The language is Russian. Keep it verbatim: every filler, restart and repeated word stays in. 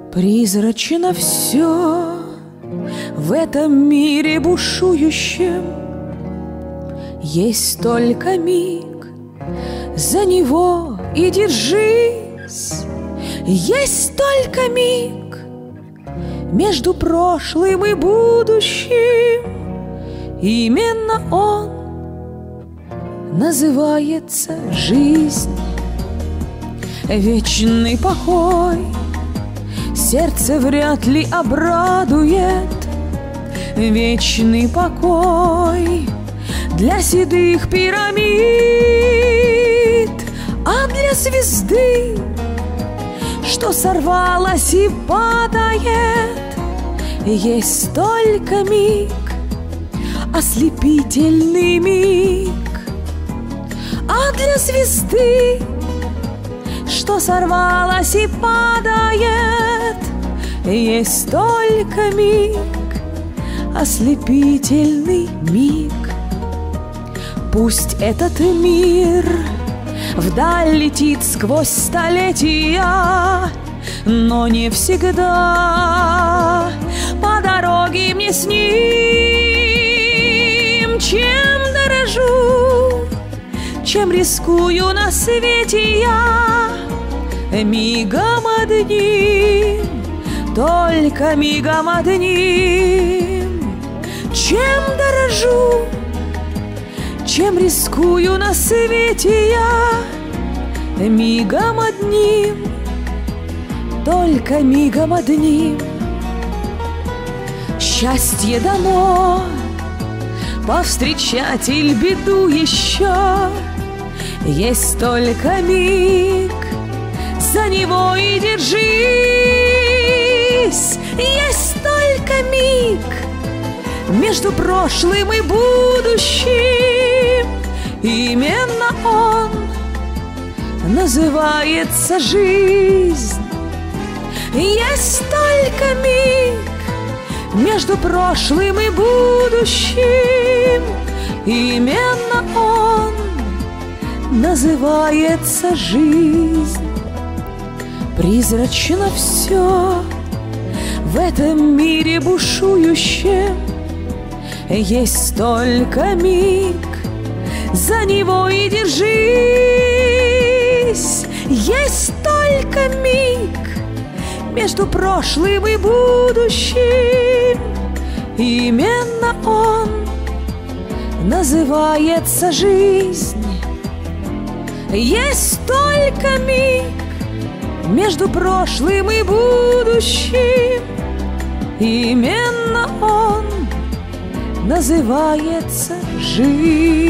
Призрачно все в этом мире бушующем. Есть только миг, за него и держись. Есть только миг между прошлым и будущим. Именно он называется жизнь. Вечный покой сердце вряд ли обрадует. Вечный покой для седых пирамид, а для звезды, что сорвалась и падает, есть только миг, ослепительный миг. А для звезды, что сорвалась и падает, есть только миг, ослепительный миг. Пусть этот мир вдаль летит сквозь столетия, но не всегда по дороге мне с ним. Чем дорожу, чем рискую на свете я, мигом одним, только мигом одним. Чем дорожу, чем рискую на свете я, мигом одним, только мигом одним. Счастье дано повстречать или беду еще. Есть только миг, за него и держись. Есть только миг между прошлым и будущим. Именно он называется жизнь. Есть только миг между прошлым и будущим. Именно он называется жизнь. Призрачно все в этом мире бушующем. Есть только миг, за него и держись. Есть только миг между прошлым и будущим. Именно он называется жизнь. Есть только миг между прошлым и будущим. Именно он называется жизнь.